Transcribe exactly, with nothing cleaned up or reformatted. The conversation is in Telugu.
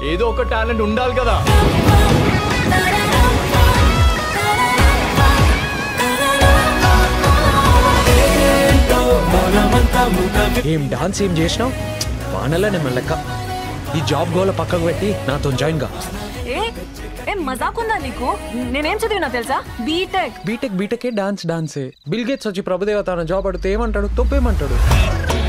ఏదో ఒక టాలెంట్ ఉండాలి కదా. ఏం డాన్స్ ఏం చేసినావు వానలనే మళ్ళక్క. ఈ జాబ్ గోల పక్కకు పెట్టి నాతో జాయిన్ గా. ఏం మజాక్ ఉందా నీకు? నేనేం చదివినా తెలుసా? బీటెక్. బీటెక్ బీటెకే డాన్స్ డాన్సే. బిల్ గేట్స్ వచ్చి ప్రభుదేవ తన జాబ్ అడిగితే ఏమంటాడు? తప్పేమంటాడు?